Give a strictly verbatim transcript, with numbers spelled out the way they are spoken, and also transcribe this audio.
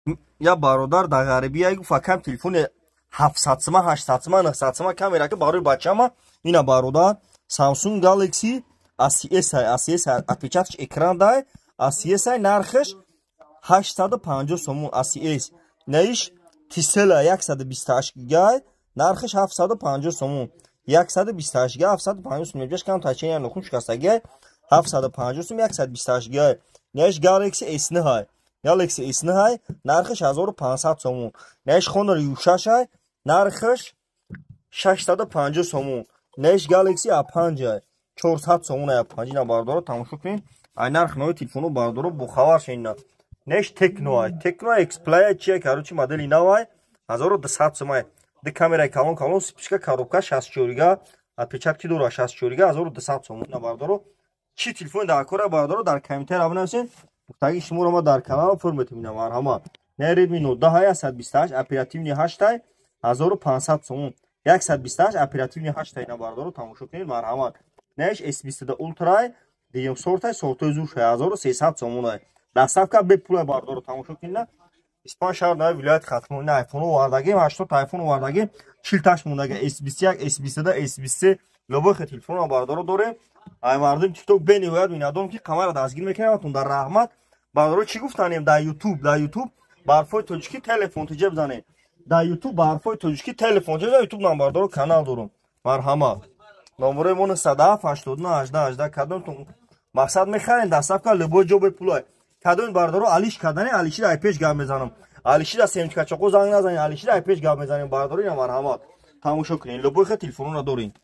یا برادر در غربی فکر تلفن هفتصد سوم هشتصد سوم نهصد سوم камера که برای بچه‌م اینا برادر Samsung Galaxy A C S ай A C S отпечатач экран дай A C S ай нархش هشتصد و پنجاه сомон A C S نهش Tisela صد و بیست و هشت گیگای нархش هفتصد و پنجاه сомон صد و بیست و هشت گیگای هفتصد و پنجاه сомон میشه کم تا چه نخون شکستگی هفتصد و پنجاه сомон صد و بیست و هشت گیگای نهش Galaxy S نه های Galaxy S نه های нархش هزار و پانصد сомон نهش Honor یو شش های нархش ششصد و پنجاه сомон نهش Galaxy A پنج های چهارصد сомон ای پنج اینا باردارو تماشا کنین ای нарх نوع تلفنو باردارو بو خبر شین نهش Tecno های Tecno X Play چیه короче модель اینا های هزار و دویست сомон د камераи калон калон спичка коробка шаст чорига отпечатки дура шаст чорига هزار و دویست сомон на باردارو چی تلفن در کار باردارو در کامنتر ابونه‌شین مختاری شما رو ما در کانال فرمت می‌دم مرحبا نه Redmi Note ده های صد و بیست و هشت اپراتیوی هشت ای هزار و پانصد сомон صد و بیست و هشت اپراتیوی هشت ای باردارو تماشا کنید مرحبا نهش اس بیست و دو اولترا دیگه سورت سورت زوش هزار و سیصد сомон ای دستافکا به پول باردارو تماشا کنید اسپان شهر نه ولایت ختمون نه آیفون واردگی هشتاد آیفون واردگی چهل تاش موندگی اس بیست و یک اس بیست و دو اس بیست و سه لوبو تلفن باردارو داره ای مردم تیک توک بنویاد میادون که کامera دستگیر میکنه تون در رحمت باردارو چی گفتنیم در یوتیوب در یوتیوب برفای توجیکی تلفن تو جیب زنه در یوتیوب برفای توجیکی تلفن جیب یوتیوب نام باردارو کانال دارم مرحبا نمره صد و هفت هشتاد و نه هجده هجده کدوم تون مقصد میخرین دستافکا لوبو جوب پولای کدوم باردارو علیش کردن علیشی را پیش گام بزنم علیشی را سیم چکو زنگ نزنین علیشی را پیش گام بزنیم باردارو یا مرحبا تماشا کنین لوبو تلفنو را دارین